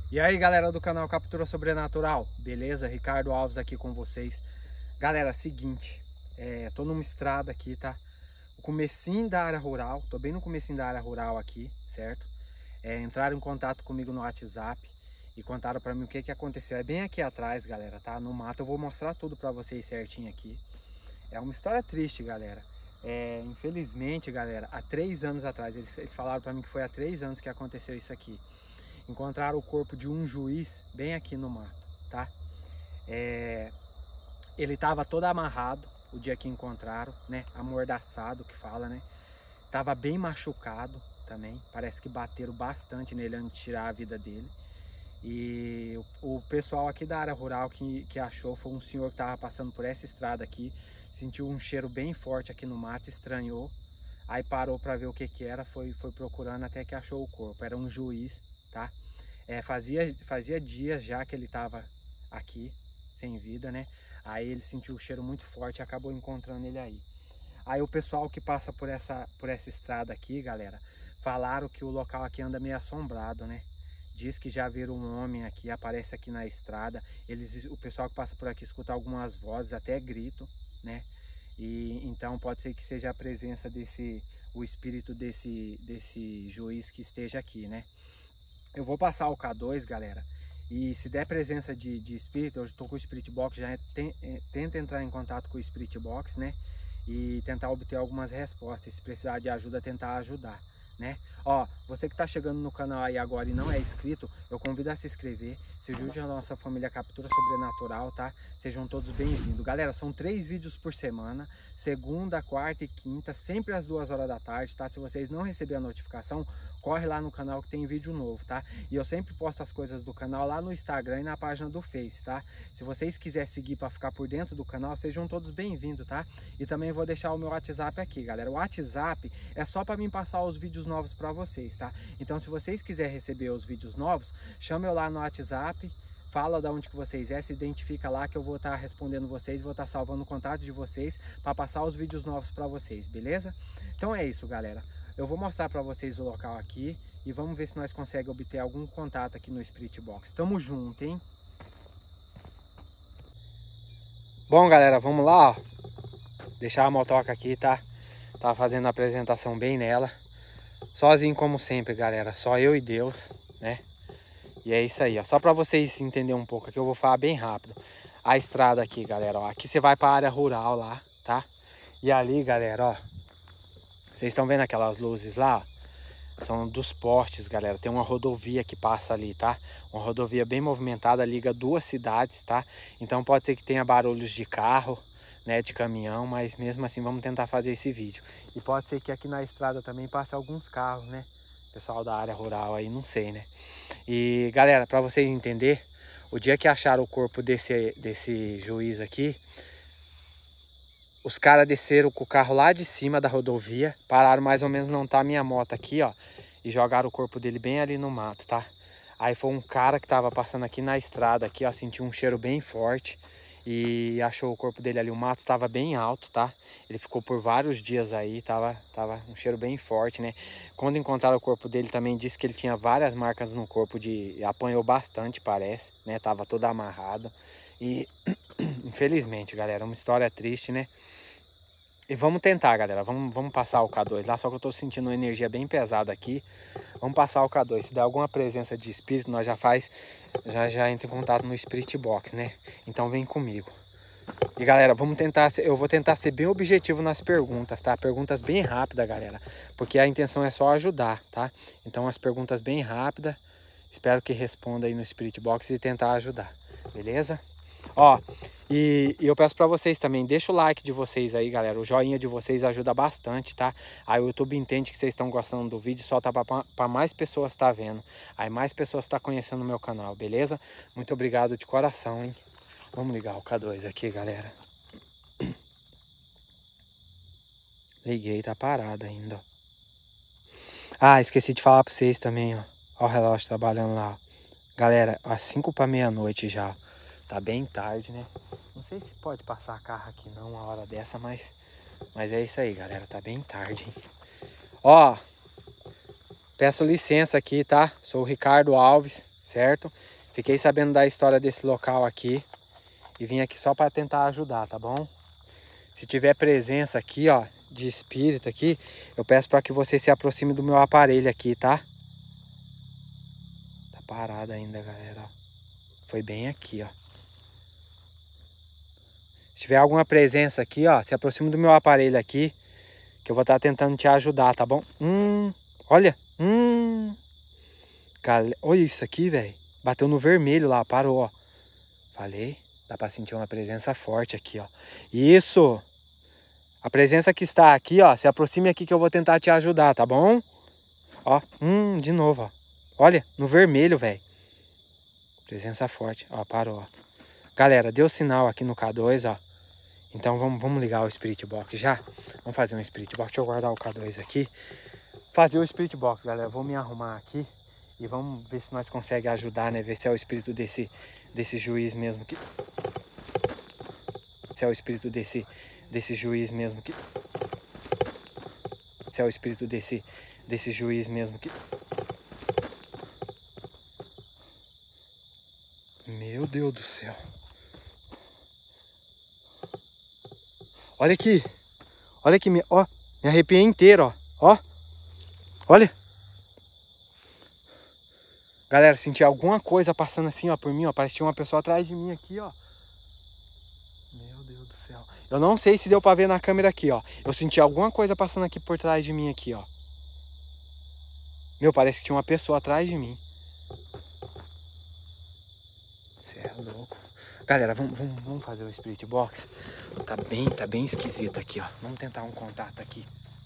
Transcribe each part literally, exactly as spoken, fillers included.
E aí, galera do canal Captura Sobrenatural, beleza? Ricardo Alves aqui com vocês. Galera, seguinte, é, tô numa estrada aqui, tá? O comecinho da área rural, tô bem no comecinho da área rural aqui, certo? É, entraram em contato comigo no WhatsApp e contaram pra mim o que que aconteceu. É bem aqui atrás, galera, tá? No mato, eu vou mostrar tudo pra vocês certinho aqui. É uma história triste, galera. É, infelizmente, galera, há três anos atrás, eles, eles falaram pra mim que foi há três anos que aconteceu isso aqui. Encontraram o corpo de um juiz bem aqui no mato, tá? É, ele estava todo amarrado o dia que encontraram, né? Amordaçado que fala, né? Tava bem machucado também. Parece que bateram bastante nele antes de tirar a vida dele. E o, o pessoal aqui da área rural que, que achou foi um senhor que estava passando por essa estrada aqui. Sentiu um cheiro bem forte aqui no mato, estranhou. Aí parou para ver o que que era, foi, foi procurando até que achou o corpo. Era um juiz, tá? É, fazia, fazia dias já que ele estava aqui, sem vida, né? Aí ele sentiu o cheiro muito forte e acabou encontrando ele aí. Aí o pessoal que passa por essa, por essa estrada aqui, galera, falaram que o local aqui anda meio assombrado, né? Diz que já viram um homem aqui, aparece aqui na estrada. Eles, o pessoal que passa por aqui escuta algumas vozes, até grito, né? E então pode ser que seja a presença desse, o espírito desse, desse juiz que esteja aqui, né? Eu vou passar o K dois, galera, e se der presença de, de espírito, eu estou com o Spirit Box, já tem, é, tenta entrar em contato com o Spirit Box, né? E tentar obter algumas respostas, se precisar de ajuda, tentar ajudar, né? Ó, você que tá chegando no canal aí agora e não é inscrito, eu convido a se inscrever, se junte à nossa família Captura Sobrenatural, tá? Sejam todos bem-vindos. Galera, são três vídeos por semana, segunda, quarta e quinta, sempre às duas horas da tarde, tá? Se vocês não receberem a notificação, corre lá no canal que tem vídeo novo, tá? E eu sempre posto as coisas do canal lá no Instagram e na página do Face, tá? Se vocês quiserem seguir para ficar por dentro do canal, sejam todos bem-vindos, tá? E também vou deixar o meu WhatsApp aqui, galera. O WhatsApp é só para mim passar os vídeos novos para vocês, tá? Então, se vocês quiserem receber os vídeos novos, chame eu lá no WhatsApp, fala de onde que vocês é, se identifica lá que eu vou estar tá respondendo vocês, vou estar tá salvando o contato de vocês para passar os vídeos novos para vocês, beleza? Então é isso, galera. Eu vou mostrar para vocês o local aqui e vamos ver se nós conseguimos obter algum contato aqui no Spirit Box. Tamo junto, hein? Bom, galera, vamos lá, ó. Deixar a motoca aqui, tá? Tá fazendo a apresentação bem nela. Sozinho como sempre, galera. Só eu e Deus, né? E é isso aí, ó. Só para vocês entenderem um pouco aqui, eu vou falar bem rápido. A estrada aqui, galera, ó. Aqui você vai para a área rural lá, tá? E ali, galera, ó. Vocês estão vendo aquelas luzes lá, ó? São dos postes, galera. Tem uma rodovia que passa ali, tá? Uma rodovia bem movimentada, liga duas cidades, tá? Então pode ser que tenha barulhos de carro, né? De caminhão, mas mesmo assim vamos tentar fazer esse vídeo. E pode ser que aqui na estrada também passe alguns carros, né? Pessoal da área rural aí, não sei, né? E galera, para vocês entenderem, o dia que acharam o corpo desse, desse juiz aqui, os caras desceram com o carro lá de cima da rodovia, pararam mais ou menos não tá a minha moto aqui, ó, e jogaram o corpo dele bem ali no mato, tá? Aí foi um cara que tava passando aqui na estrada, aqui, ó, sentiu um cheiro bem forte e achou o corpo dele ali. O mato tava bem alto, tá? Ele ficou por vários dias aí, tava, tava um cheiro bem forte, né? Quando encontraram o corpo dele também disse que ele tinha várias marcas no corpo, de apanhou bastante, parece, né? Tava todo amarrado e infelizmente, galera, uma história triste, né? E vamos tentar, galera, vamos, vamos passar o K dois lá, só que eu tô sentindo uma energia bem pesada aqui. Vamos passar o K dois, se der alguma presença de espírito, nós já faz, já, já entra em contato no Spirit Box, né? Então vem comigo. E galera, vamos tentar, eu vou tentar ser bem objetivo nas perguntas, tá? Perguntas bem rápidas, galera, porque a intenção é só ajudar, tá? Então as perguntas bem rápidas, espero que responda aí no Spirit Box e tentar ajudar, beleza? Ó, e, e eu peço pra vocês também, deixa o like de vocês aí, galera. O joinha de vocês ajuda bastante, tá? Aí o YouTube entende que vocês estão gostando do vídeo, solta pra, pra mais pessoas tá vendo. Aí mais pessoas tá conhecendo o meu canal, beleza? Muito obrigado de coração, hein? Vamos ligar o K dois aqui, galera. Liguei, tá parado ainda, ó. Ah, esqueci de falar pra vocês também, ó. Ó o relógio trabalhando lá, ó. Galera, às cinco para meia-noite já. Tá bem tarde, né? Não sei se pode passar carro aqui não uma hora dessa, mas... Mas é isso aí, galera. Tá bem tarde, hein? Ó, peço licença aqui, tá? Sou o Ricardo Alves. certo? Fiquei sabendo da história desse local aqui e vim aqui só para tentar ajudar, tá bom? Se tiver presença aqui, ó, de espírito aqui, eu peço para que você se aproxime do meu aparelho aqui, tá? Tá parado ainda, galera, ó. Foi bem aqui, ó. Se tiver alguma presença aqui, ó, se aproxime do meu aparelho aqui, que eu vou estar tentando te ajudar, tá bom? Hum, olha, hum. Galera, olha isso aqui, velho. Bateu no vermelho lá, parou, ó. Falei, dá pra sentir uma presença forte aqui, ó. Isso. A presença que está aqui, ó, se aproxime aqui que eu vou tentar te ajudar, tá bom? Ó, hum, de novo, ó. Olha, no vermelho, velho. Presença forte, ó, parou, ó. Galera, deu sinal aqui no K dois, ó. Então vamos, vamos ligar o Spirit Box já? Vamos fazer um Spirit Box. Deixa eu guardar o K dois aqui. Fazer o Spirit Box, galera. Vou me arrumar aqui e vamos ver se nós conseguimos ajudar, né? Ver se é o espírito desse, desse juiz mesmo que... Se é o espírito desse, desse juiz mesmo que... Se é o espírito desse, desse juiz mesmo que... Meu Deus do céu. Olha aqui. Olha aqui, me, ó. Me arrepiei inteiro, ó. Ó. Olha. Galera, senti alguma coisa passando assim, ó, por mim, ó. Parece que tinha uma pessoa atrás de mim aqui, ó. Meu Deus do céu. Eu não sei se deu pra ver na câmera aqui, ó. Eu senti alguma coisa passando aqui por trás de mim aqui, ó. Meu, parece que tinha uma pessoa atrás de mim. Você é louco. Galera, vamos, vamos, vamos fazer o Spirit Box. Tá bem, tá bem esquisito aqui, ó. Vamos tentar um contato aqui.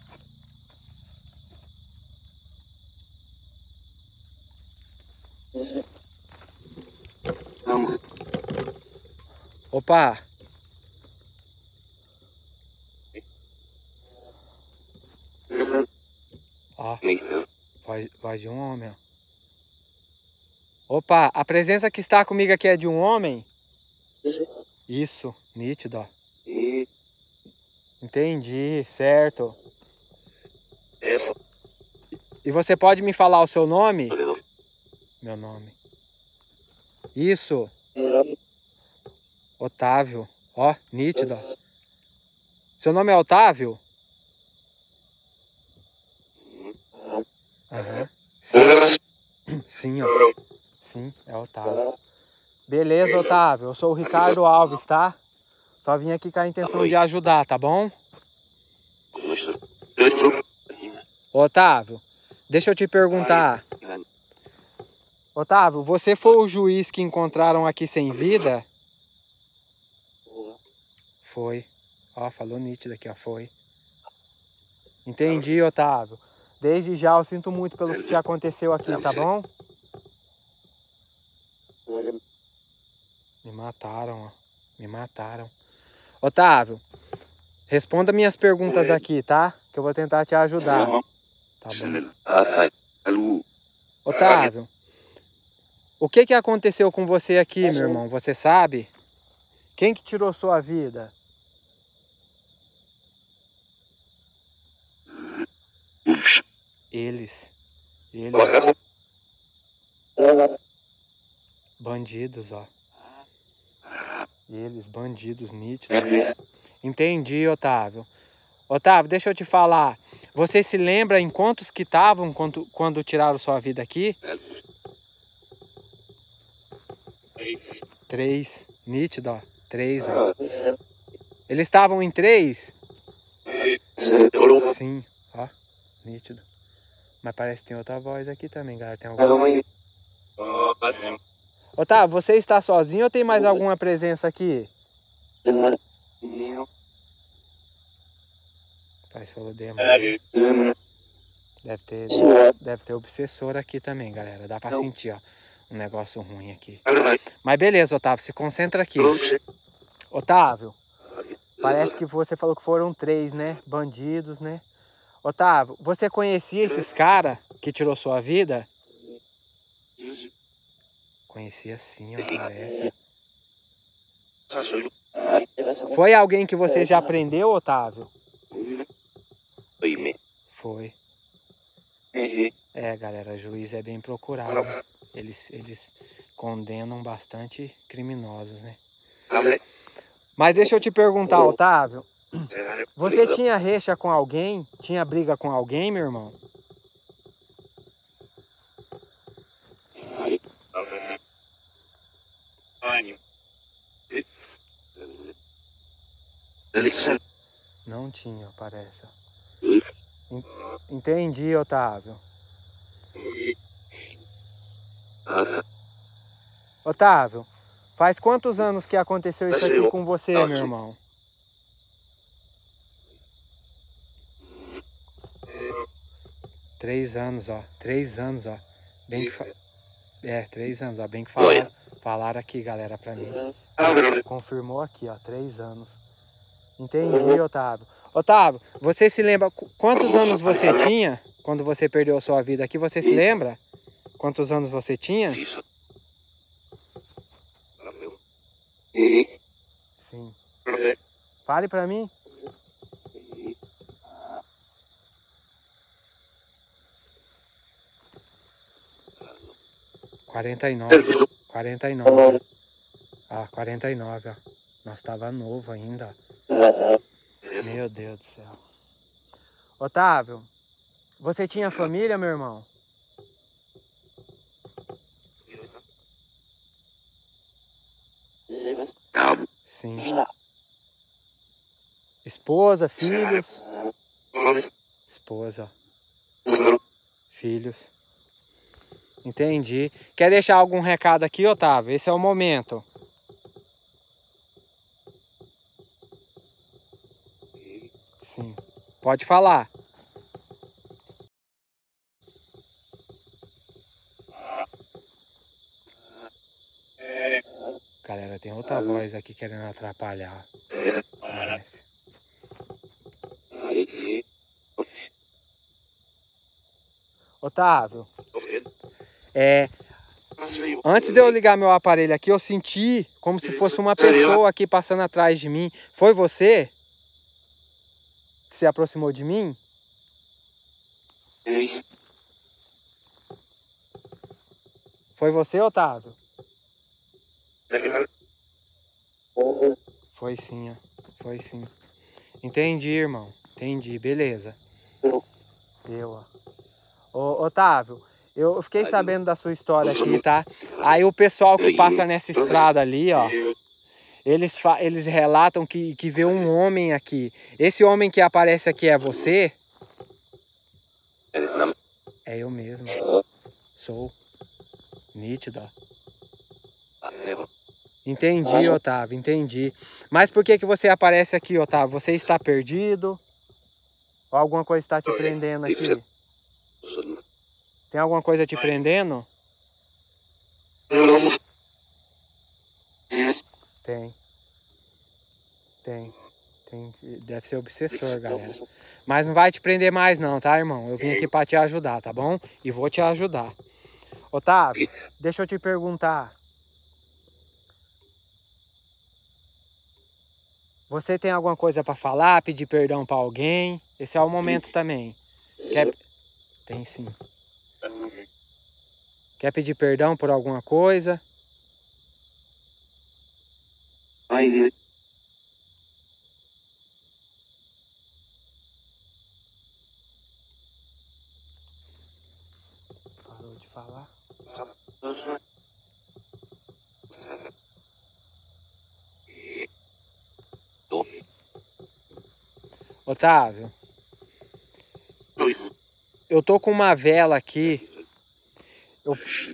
Opa! Ó, voz, voz de um homem, ó. Opa, a presença que está comigo aqui é de um homem? Isso, nítido, ó. Entendi, certo. E você pode me falar o seu nome? Meu nome. Isso. Otávio. Ó, nítido, ó. Seu nome é Otávio? Aham. Sim. Sim, ó. Sim, é Otávio. Beleza, Otávio. Eu sou o Ricardo Alves, tá? Só vim aqui com a intenção de ajudar, tá bom? Otávio, deixa eu te perguntar. Otávio, você foi o juiz que encontraram aqui sem vida? Foi. Ó, falou nítido aqui, ó. Foi. Entendi, Otávio. Desde já eu sinto muito pelo que te aconteceu aqui, tá bom? Me mataram, ó. Me mataram. Otávio, responda minhas perguntas aqui, tá? Que eu vou tentar te ajudar. Tá bom. Otávio, o que que aconteceu com você aqui, meu irmão? Você sabe? Quem que tirou sua vida? Eles. Eles. Bandidos, ó. Eles, bandidos, nítidos. Entendi, Otávio. Otávio, deixa eu te falar. Você se lembra em quantos que estavam quando, quando tiraram sua vida aqui? Três. Nítido, ó. Três, ó. Eles estavam em três? Sim, ó. Nítido. Mas parece que tem outra voz aqui também, galera. Tem alguma... Otávio, você está sozinho ou tem mais alguma presença aqui? Parece que falou demônio. Deve ter, deve ter obsessor aqui também, galera. Dá pra sentir, ó. Um negócio ruim aqui. Mas beleza, Otávio, se concentra aqui. Otávio, parece que você falou que foram três, né? Bandidos, né? Otávio, você conhecia esses caras que tirou sua vida? Conhecia sim, ó, parece. Foi alguém que você já prendeu, Otávio? Foi. É, galera, juiz é bem procurado. Eles, eles condenam bastante criminosos, né? Mas deixa eu te perguntar, Otávio. Você tinha rixa com alguém? Tinha briga com alguém, meu irmão? Não tinha, parece. Entendi, Otávio. Otávio, faz quantos anos que aconteceu isso aqui com você, meu irmão? Três anos, ó. Três anos, ó. Bem que fa... É, três anos, ó. Bem que falaram, falaram aqui, galera, pra mim. Confirmou aqui, ó. Três anos. Entendi, Otávio. Otávio, você se lembra quantos anos você tinha quando você perdeu a sua vida aqui? Você se lembra quantos anos você tinha? Sim. Fale pra mim. quarenta e nove. quarenta e nove. Ah, quarenta e nove, ó. Nós tava novo ainda. Meu Deus do céu. Otávio, você tinha família, meu irmão? Sim. Esposa, filhos? Esposa. Filhos. Entendi. Quer deixar algum recado aqui, Otávio? Esse é o momento. Sim. Pode falar. Galera, tem outra voz aqui querendo atrapalhar. Parece. Otávio, é, antes de eu ligar meu aparelho aqui, eu senti como se fosse uma pessoa aqui passando atrás de mim. Foi você que se aproximou de mim? Foi você, Otávio? Foi sim, ó. Foi sim. Entendi, irmão. Entendi, beleza. Eu, ó. Ô, Otávio, eu fiquei sabendo da sua história aqui, tá? Aí o pessoal que passa nessa estrada ali, ó, eles, eles relatam que, que vê um homem aqui. Esse homem que aparece aqui é você? É eu mesmo. Sou. Nítido, ó. Entendi, Otávio, entendi. Mas por que que você aparece aqui, Otávio? Você está perdido? Ou alguma coisa está te prendendo aqui? Tem alguma coisa te prendendo? Tem. Tem. Tem. Deve ser obsessor, galera. Mas não vai te prender mais não, tá, irmão? Eu vim aqui para te ajudar, tá bom? E vou te ajudar. Otávio, deixa eu te perguntar. Você tem alguma coisa para falar, pedir perdão para alguém? Esse é o momento também. Quer... Tem sim. Quer pedir perdão por alguma coisa? Parou de falar? Otávio, eu tô com uma vela aqui. Eu,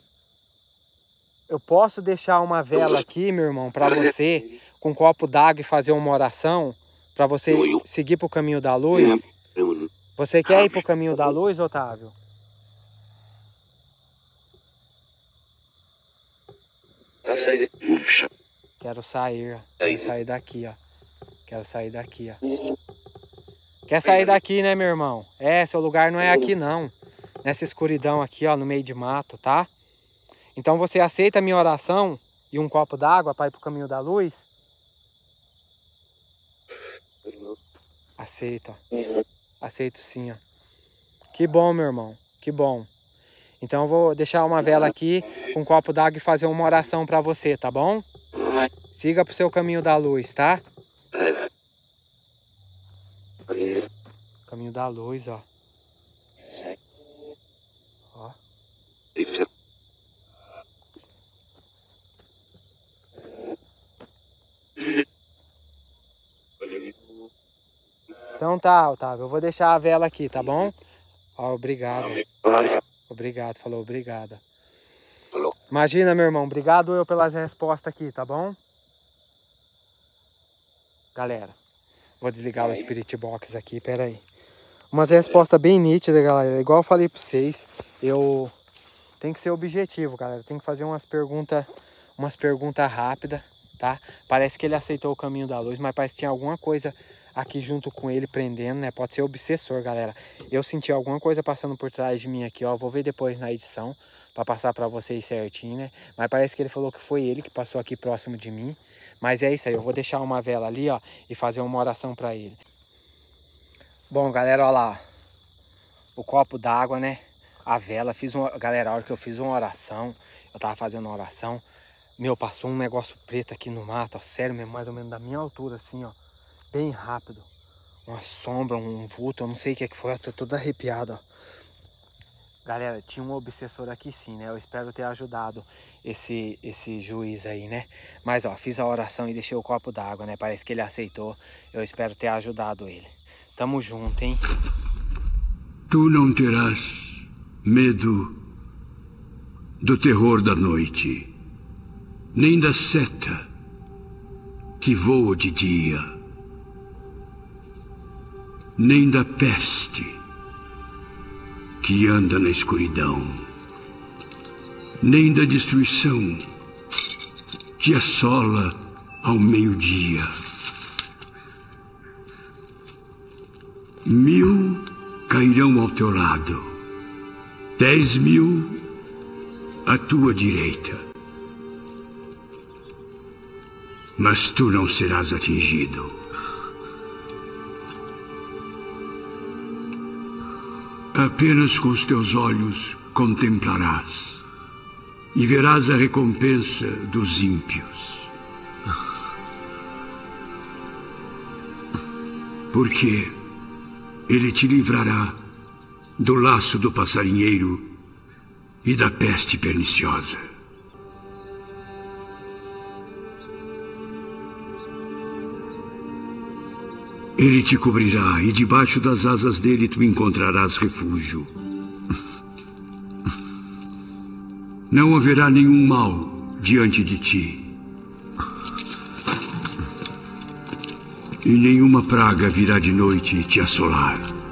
eu posso deixar uma vela aqui, meu irmão, para você, com um copo d'água e fazer uma oração, para você seguir pro caminho da luz? Você quer ir pro caminho da luz, Otávio? Quero sair, quero sair daqui, ó. Quero sair daqui, ó. Quer sair daqui, né, meu irmão? É, seu lugar não é aqui, não. Nessa escuridão aqui, ó, no meio de mato, tá? Então você aceita a minha oração e um copo d'água para ir pro caminho da luz? Aceito, ó. Aceito sim, ó. Que bom, meu irmão. Que bom. Então eu vou deixar uma vela aqui com um copo d'água e fazer uma oração para você, tá bom? Siga pro seu caminho da luz, tá? Caminho da luz, ó. Ó. Então tá, Otávio, eu vou deixar a vela aqui, tá bom? Ó, obrigado. Obrigado, falou, obrigado. Imagina, meu irmão, obrigado eu pelas respostas aqui, tá bom? Galera, vou desligar o Spirit Box aqui, pera aí. Umas respostas bem nítidas, galera. Igual eu falei pra vocês, eu... Tem que ser objetivo, galera. Tem que fazer umas perguntas, umas perguntas rápidas, tá? Parece que ele aceitou o caminho da luz, mas parece que tinha alguma coisa aqui junto com ele prendendo, né? Pode ser obsessor, galera. Eu senti alguma coisa passando por trás de mim aqui, ó. Vou ver depois na edição pra passar pra vocês certinho, né? Mas parece que ele falou que foi ele que passou aqui próximo de mim. Mas é isso aí, eu vou deixar uma vela ali, ó, e fazer uma oração pra ele. Bom, galera, ó lá. O copo d'água, né? A vela, fiz uma... Galera, a hora que eu fiz uma oração, eu tava fazendo uma oração, meu, passou um negócio preto aqui no mato, ó, sério mesmo, mais ou menos da minha altura, assim, ó, bem rápido. Uma sombra, um vulto, eu não sei o que é que foi, eu tô todo arrepiado, ó. Galera, tinha um obsessor aqui sim, né? Eu espero ter ajudado esse, esse juiz aí, né? Mas, ó, fiz a oração e deixei o copo d'água, né? Parece que ele aceitou, eu espero ter ajudado ele. Tamo junto, hein? Tu não terás medo do terror da noite, nem da seta que voa de dia, nem da peste que anda na escuridão, nem da destruição que assola ao meio-dia. Mil cairão ao teu lado, dez mil à tua direita, mas tu não serás atingido. Apenas com os teus olhos contemplarás e verás a recompensa dos ímpios. Porque ele te livrará do laço do passarinheiro e da peste perniciosa. Ele te cobrirá e debaixo das asas dele tu encontrarás refúgio. Não haverá nenhum mal diante de ti, e nenhuma praga virá de noite te assolar.